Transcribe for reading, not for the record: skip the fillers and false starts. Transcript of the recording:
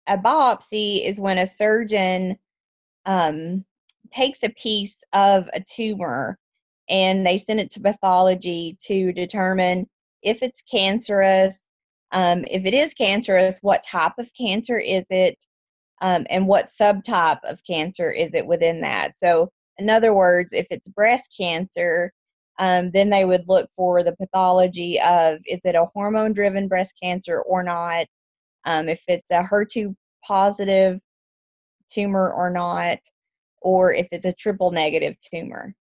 a biopsy is when a surgeon takes a piece of a tumor and they send it to pathology to determine if it's cancerous. If it is cancerous, what type of cancer is it? And what subtype of cancer is it within that? So, in other words, if it's breast cancer, then they would look for the pathology of, is it a hormone-driven breast cancer or not? If it's a HER2 positive tumor or not, or if it's a triple negative tumor.